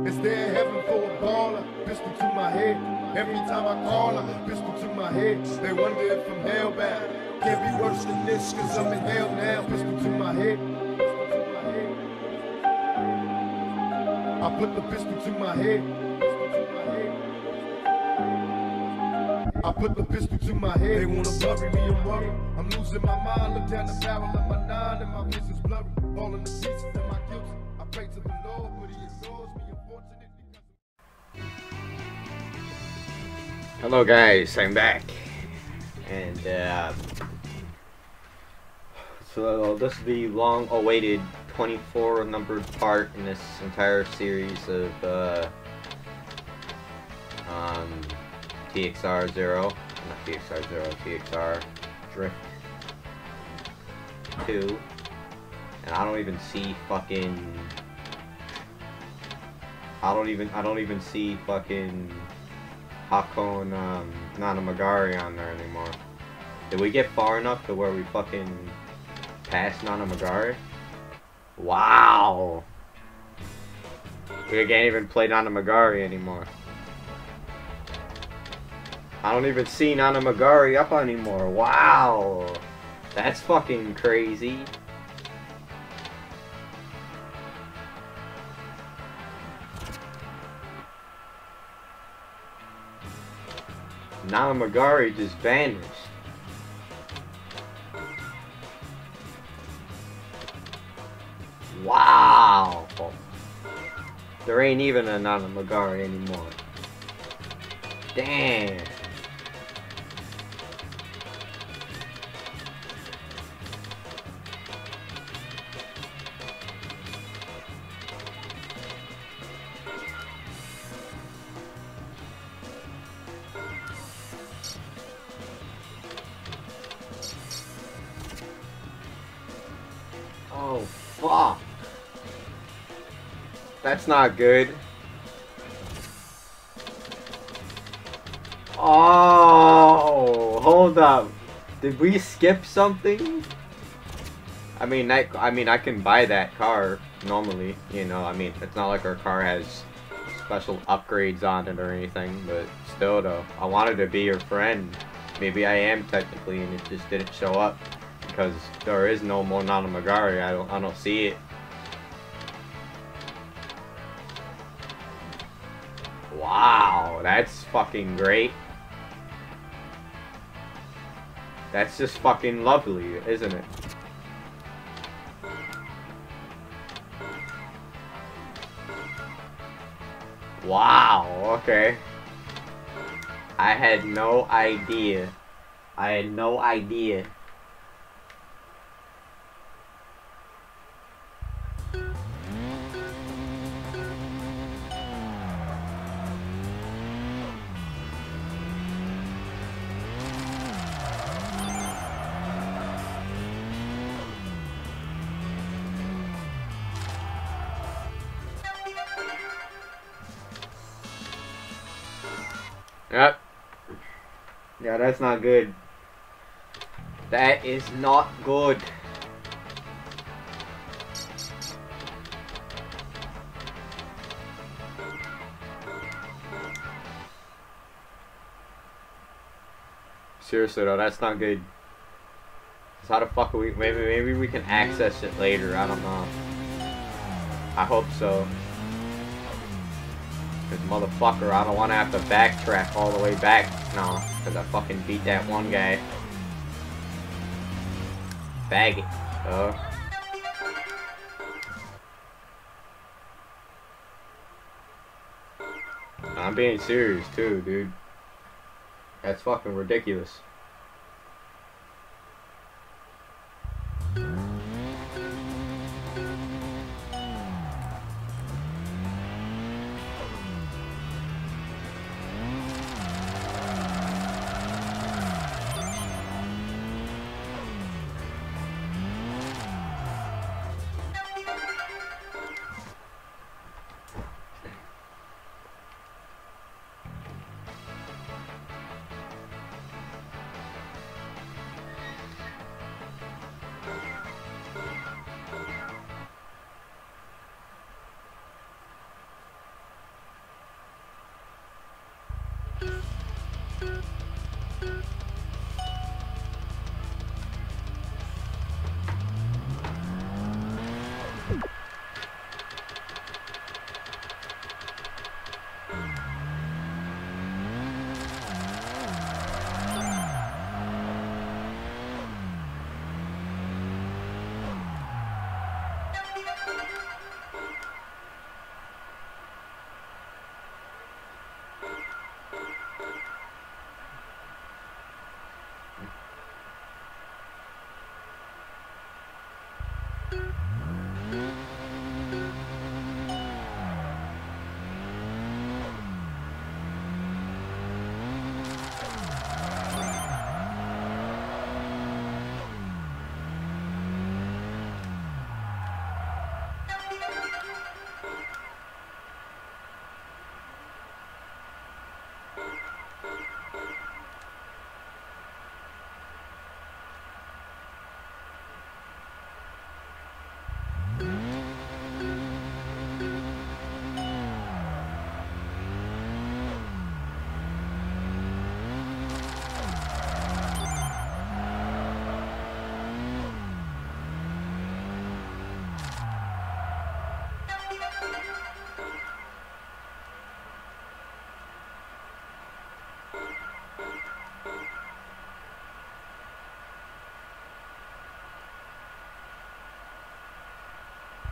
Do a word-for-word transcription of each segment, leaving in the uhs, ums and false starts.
Is there heaven for a baller? Pistol to my head. Every time I call her, pistol to my head. They wonder if I'm hellbound. Can't be worse than this, cause I'm in hell now. Pistol to my head. I put the pistol to my head. I put the pistol to my head. They wanna bury me, I'm worried. I'm losing my mind. Look down the barrel of my nine and my vision's blurry. Falling to pieces, am I guilty? I pray to the Lord, but he ignores me. Unfortunately, hello guys, I'm back. And uh, so this is the long awaited twenty-four numbered part in this entire series of uh, um, T X R zero, not T X R zero, T X R Drift two, and I don't even see fucking, I don't even, I don't even see fucking Hakone um, Nanamagari on there anymore. Did we get far enough to where we fucking passed Nanamagari? Wow! We can't even play Nanamagari anymore. I don't even see Nanamagari up anymore. Wow! That's fucking crazy. Nanamagari just vanished. Wow! There ain't even a Nanamagari anymore. Damn! Oh, fuck. That's not good. Oh, hold up. Did we skip something? I mean, I, I mean, I can buy that car normally, you know, I mean, it's not like our car has special upgrades on it or anything, but still though, I wanted to be your friend. Maybe I am technically, and it just didn't show up. Because there is no more Nanamagari, I don't, I don't see it. Wow, that's fucking great. That's just fucking lovely, isn't it? Wow, okay. I had no idea. I had no idea. Yep. Yeah, that's not good. That is not good. Seriously though, that's not good. So how the fuck are we, maybe, maybe we can access it later, I don't know. I hope so. Cause motherfucker, I don't want to have to backtrack all the way back now, cause I fucking beat that one guy. Bag it. Uh. I'm being serious too, dude. That's fucking ridiculous.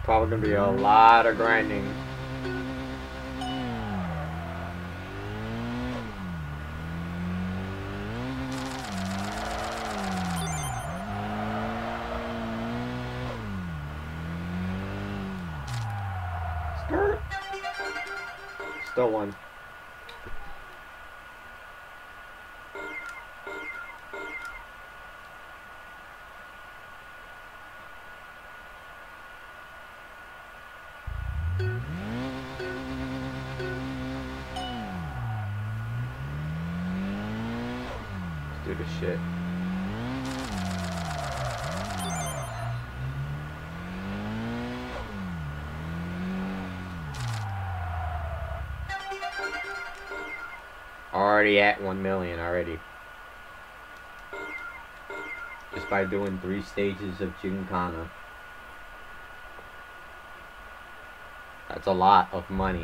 probably gonna be a lot of grinding. Skirt. Still one. Do the shit. Already at one million already. Just by doing three stages of Gymkhana. That's a lot of money.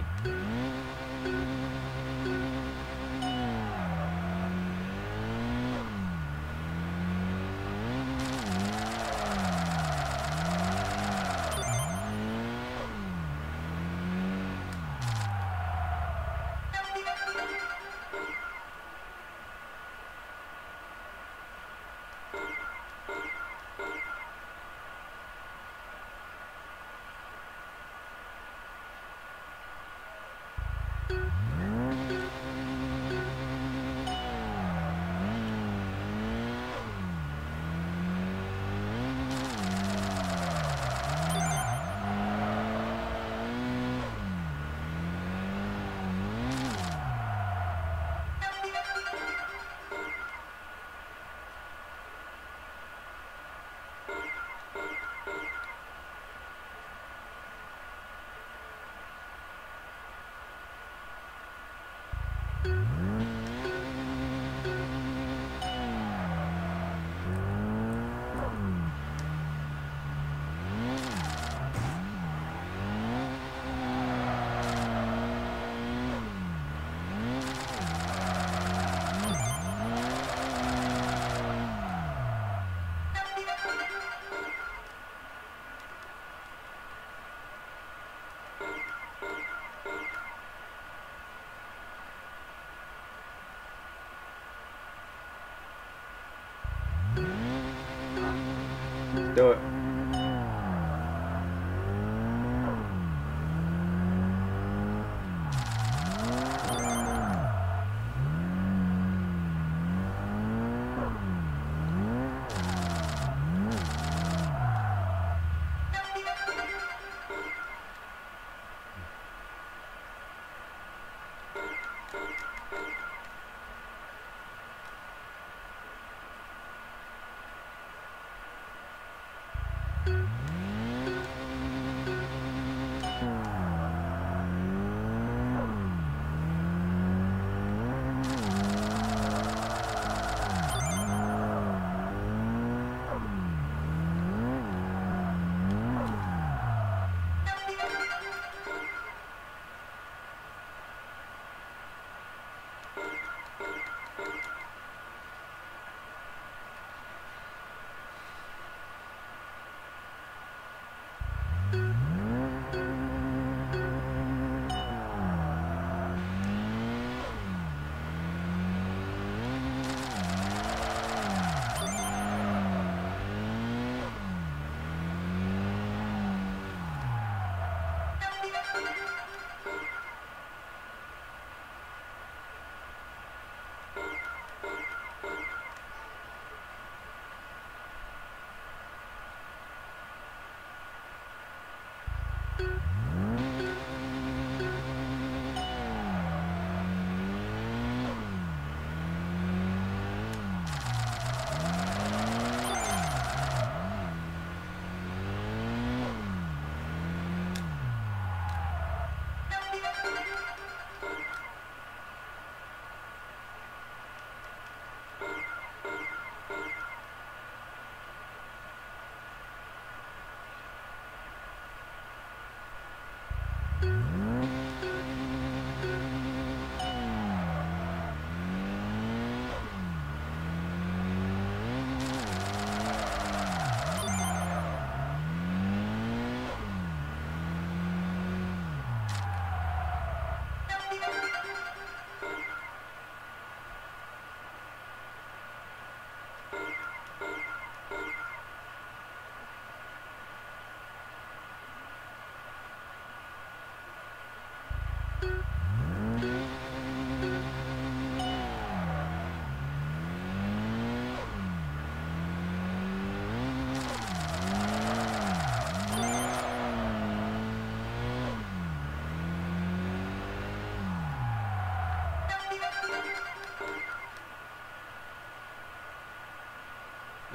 Do it.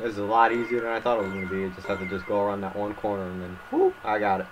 This is a lot easier than I thought it was going to be. I just have to just go around that one corner and then, whoop, I got it.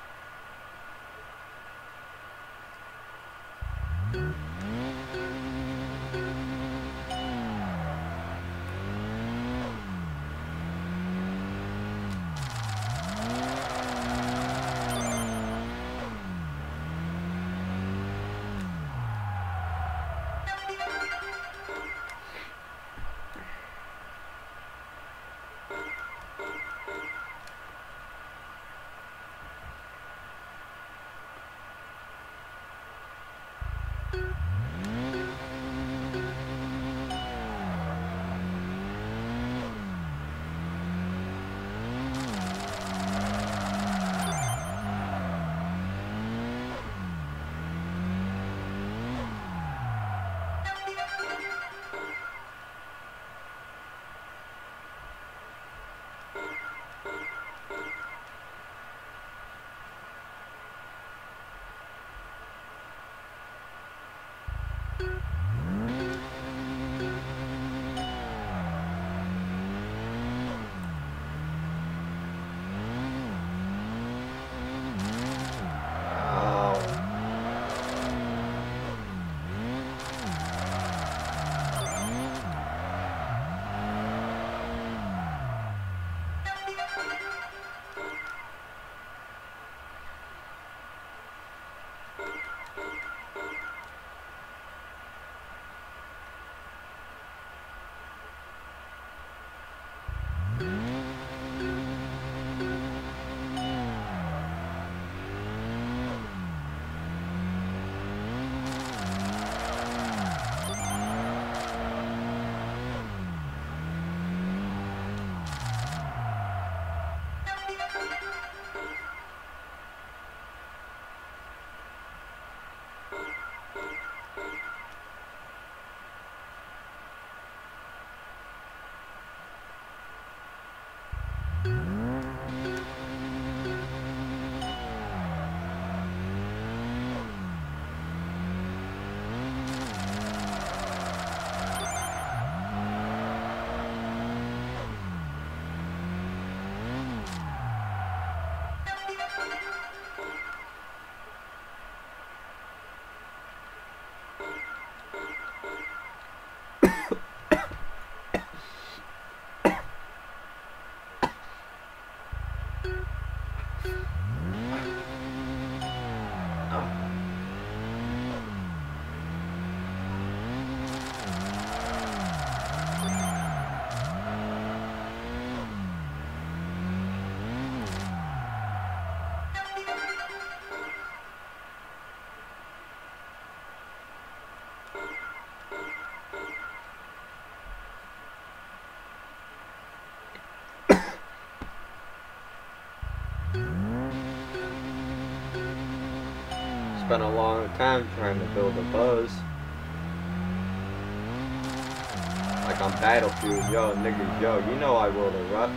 Spent a long time trying to build a buzz. Like on Battlefield, yo, niggas, yo, you know I will the rut.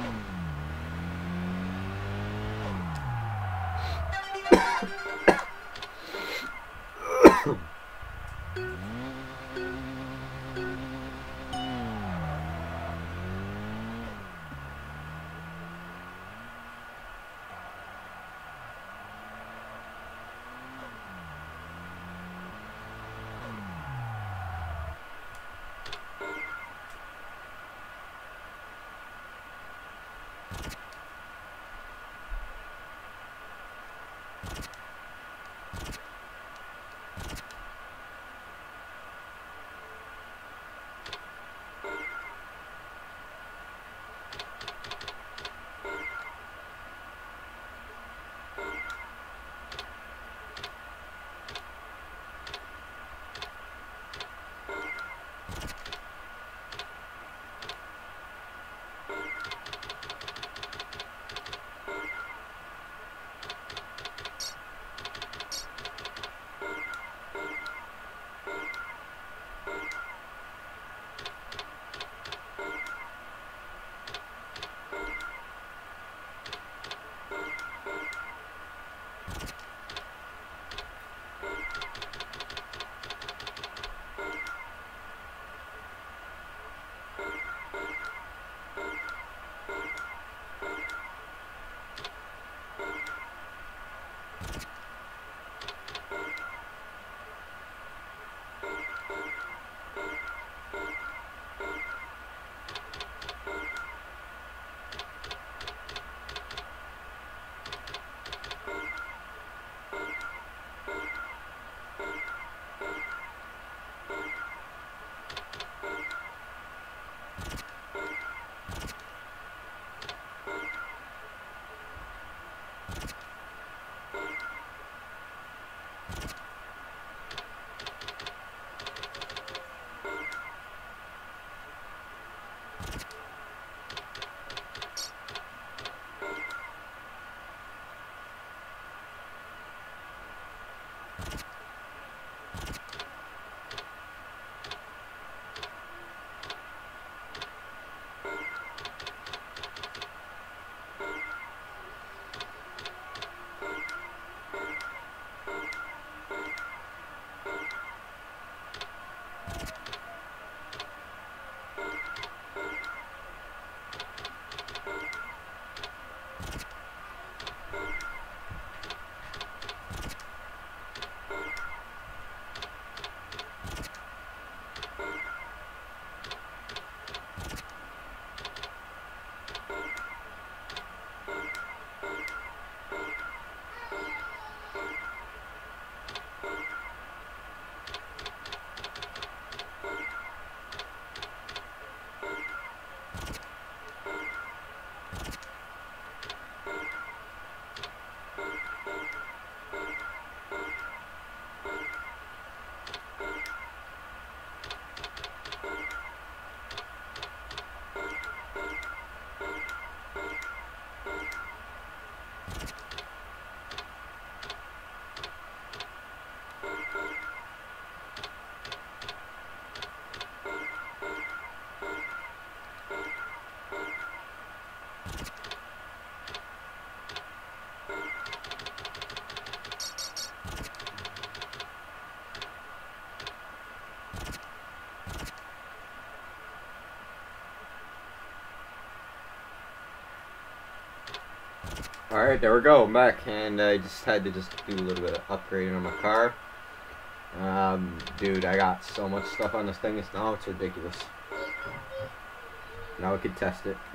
Alright, there we go, I'm back, and I just had to just do a little bit of upgrading on my car. Um, dude, I got so much stuff on this thing, it's now it's ridiculous. Now we can test it.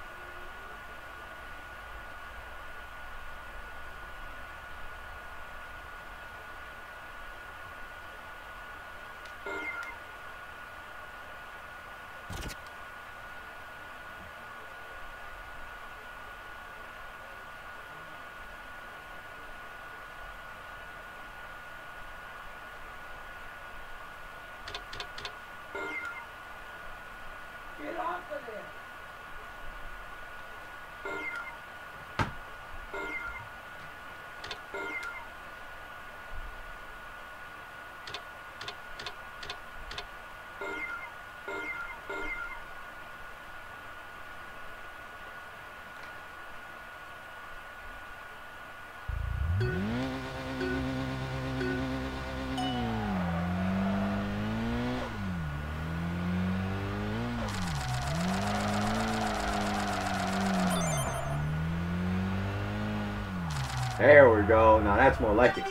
There we go. Now that's more like it.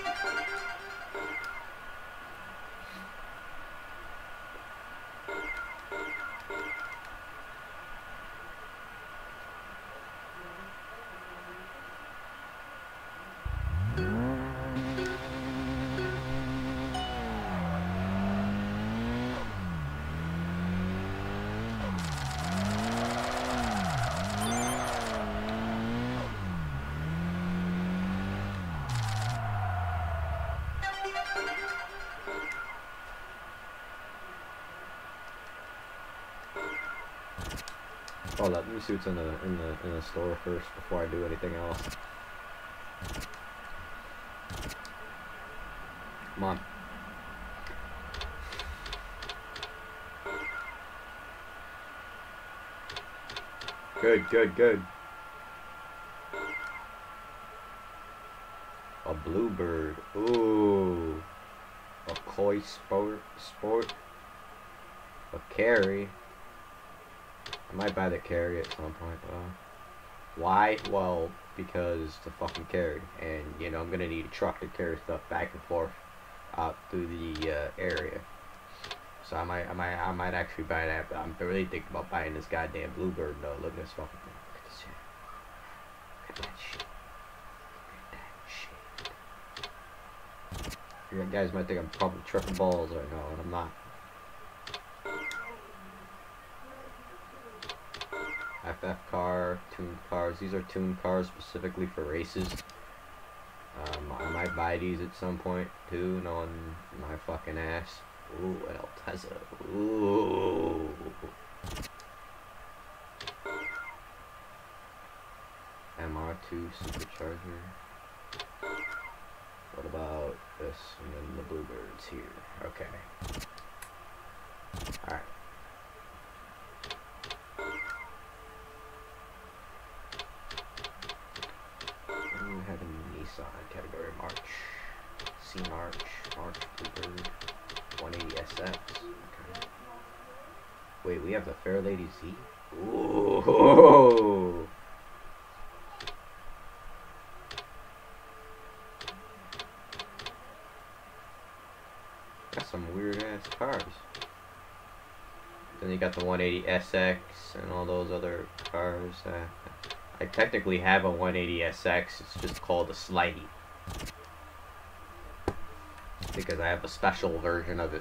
Hold up, let me see what's in the in the in the store first before I do anything else. Come on. Good, good, good. A bluebird. Ooh. A koi sport sport. A carry. I might buy the carry at some point, though. Why? Well, because the fucking carry, and you know I'm gonna need a truck to carry stuff back and forth out through the uh, area. So I might, I might, I might actually buy that. But I'm really thinking about buying this goddamn bluebird though. Look at this fucking thing. Look at this shit. Look at that shit. Look at that shit. You guys might think I'm probably tripping balls right now, and I'm not. F F car, tuned cars. These are tuned cars specifically for races. Um, I might buy these at some point too, knowing my fucking ass. Ooh, El Teza. Ooh. M R two supercharger. What about this Okay. Alright. We have a Nissan category March. C March, March Bluebird, one eighty S X. Okay. Wait, we have the Fairlady Z? Ooh. That's some weird ass cars. Then you got the one eighty S X and all those other cars. Uh, I technically have a one eighty S X, it's just called a Slidey. Because I have a special version of it.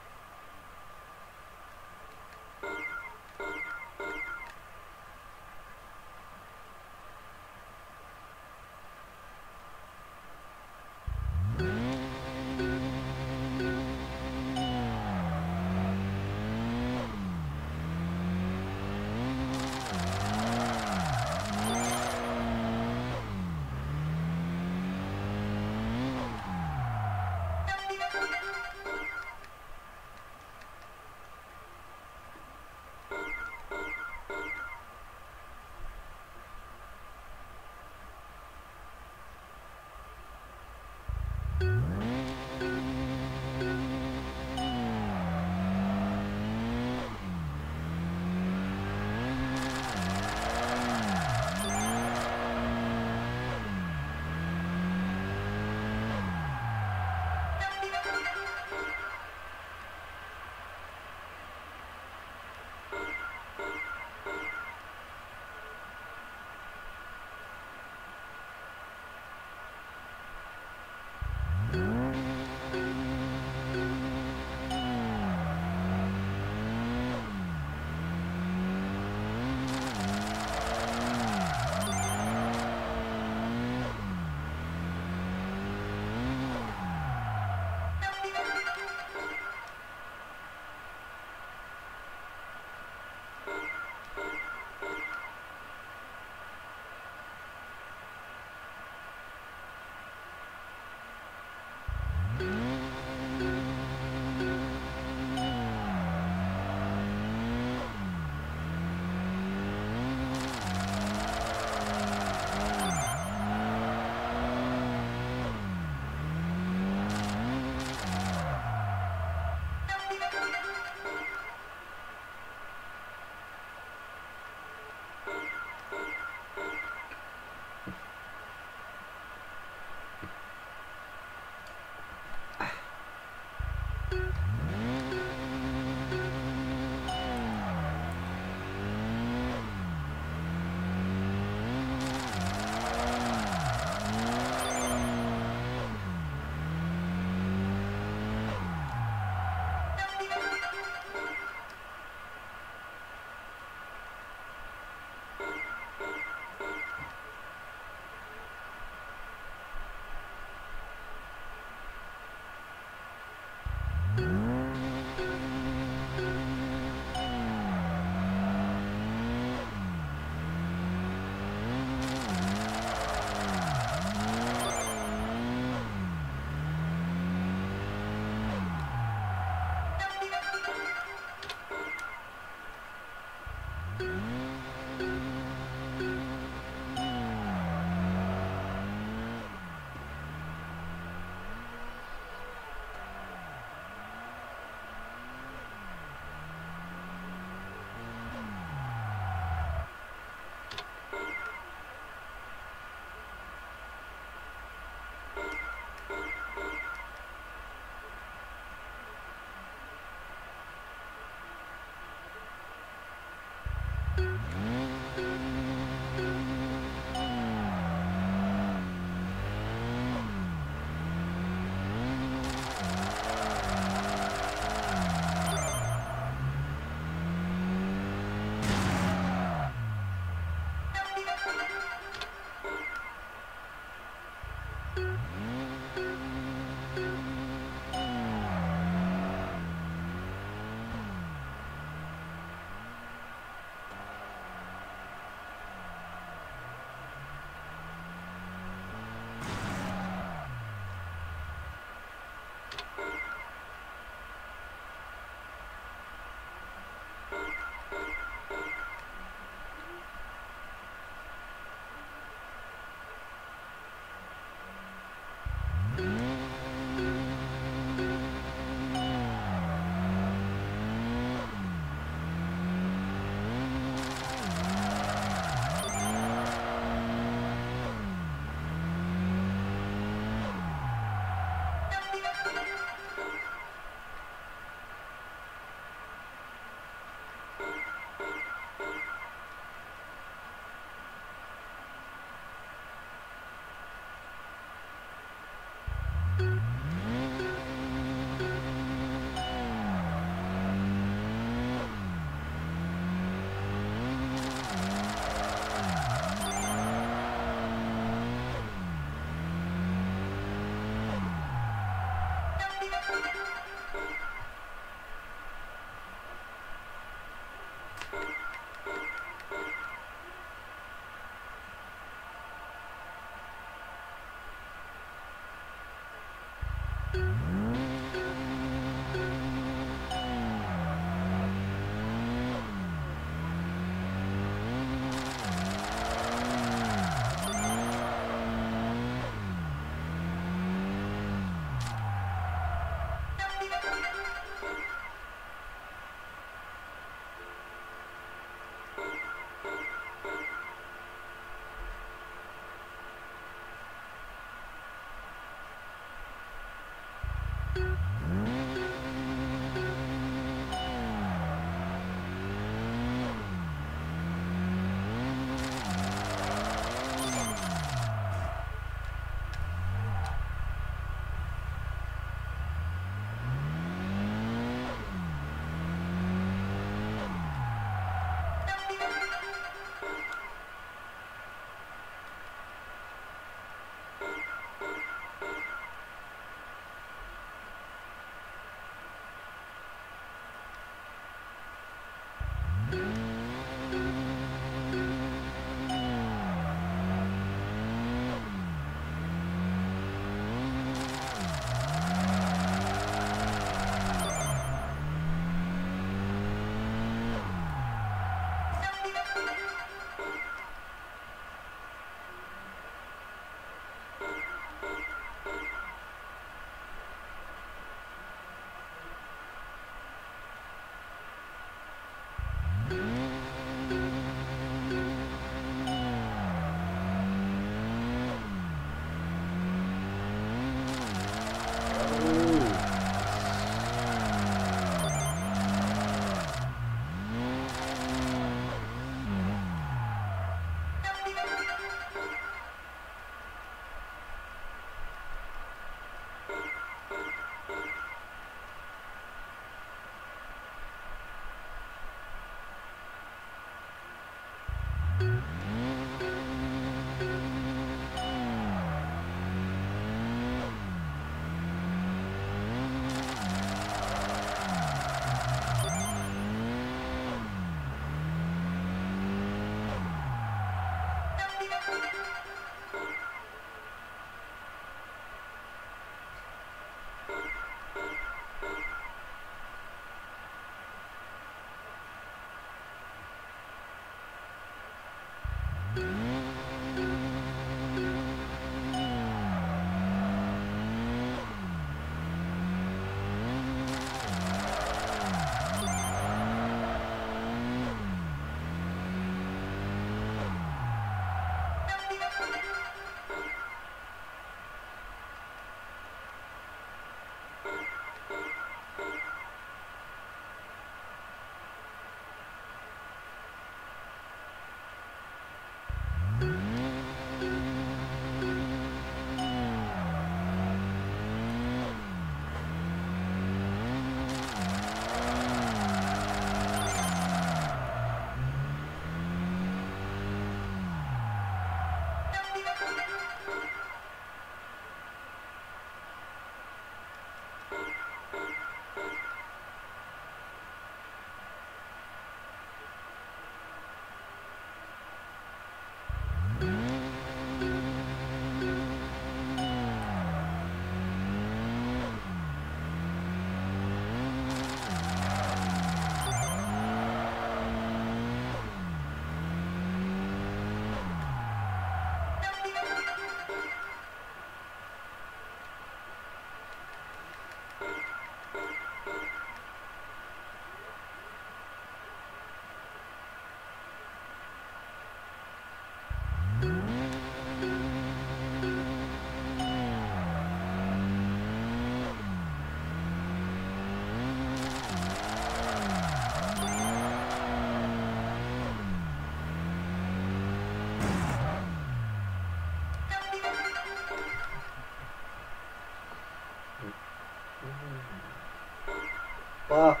Fuck.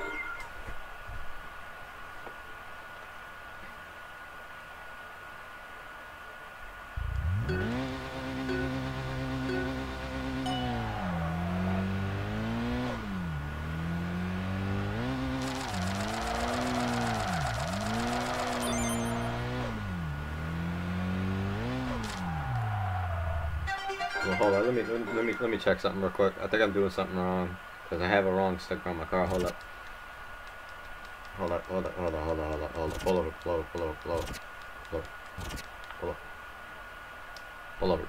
Well, hold on. Let me let me let me check something real quick. I think I'm doing something wrong because I have a wrong sticker on my car. Hold up. Hold up. Hold up. Hold on. Hold on. Hold on. Hold up. Pull over. Pull over. Pull over. Pull over. Pull over. Pull over. Pull over.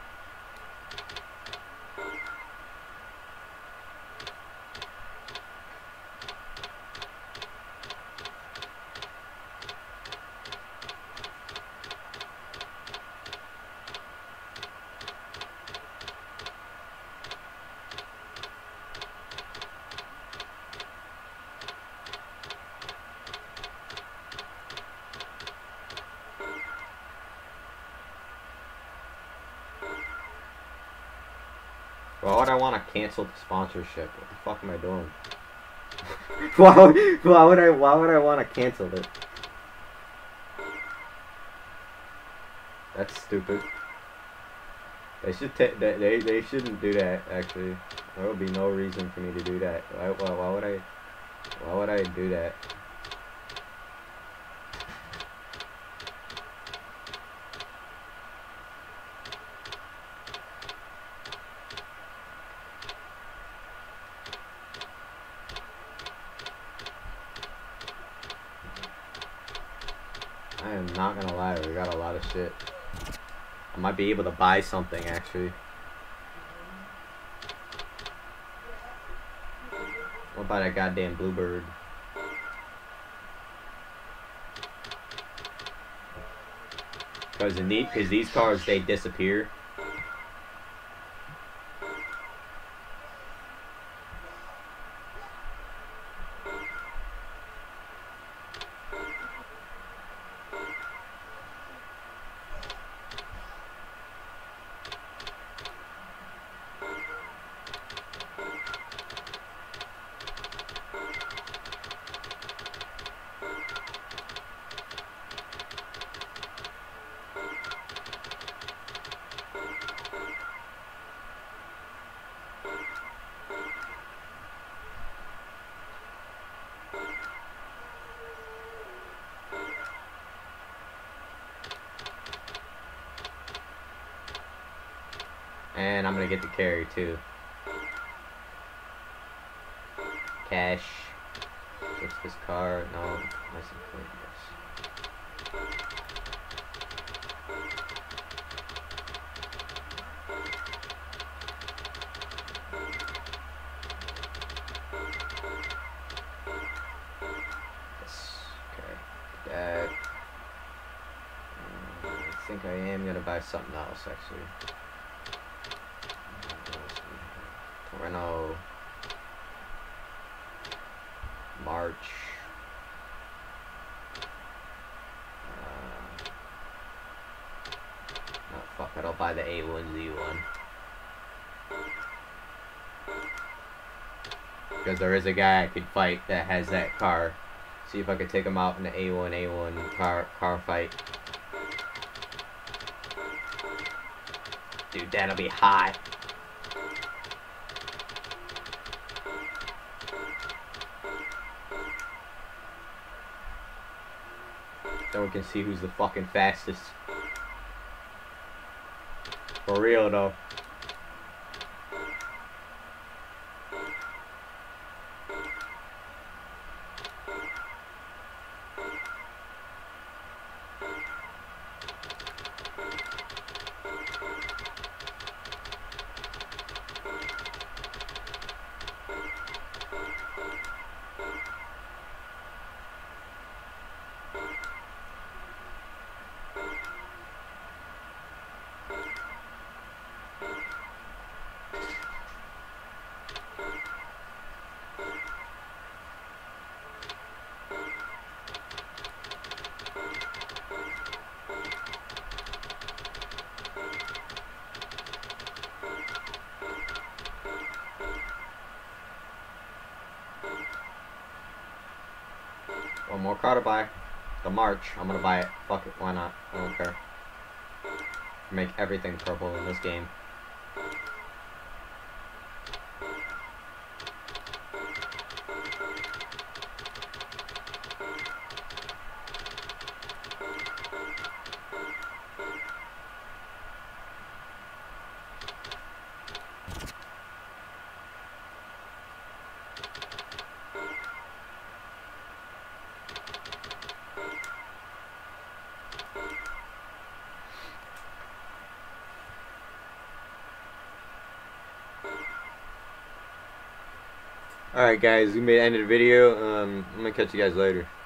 Why would I want to cancel the sponsorship? What the fuck am I doing? why, would, why would I? Why would I want to cancel it? That's stupid. They should. Ta they, they they shouldn't do that. Actually, there would be no reason for me to do that. Why? Why, why would I? Why would I do that? I am not gonna lie, we got a lot of shit. I might be able to buy something actually. What about that goddamn Bluebird? Cause in these, cause these cars they disappear. And I'm gonna get the carry too. Cash. Fix this car. No. Nice and clean. Yes. Okay. That. I think I am gonna buy something else actually. Renault March. Uh, oh fuck it, I'll buy the A one Z one. Because there is a guy I could fight that has that car. See if I could take him out in the A one A one car car fight. Dude, that'll be hot. Then we can see who's the fucking fastest. For real though. more car to buy. The March. I'm gonna buy it. Fuck it. Why not? I don't care. Make everything purple in this game. Alright guys, we made the end of the video. Um, I'm gonna catch you guys later.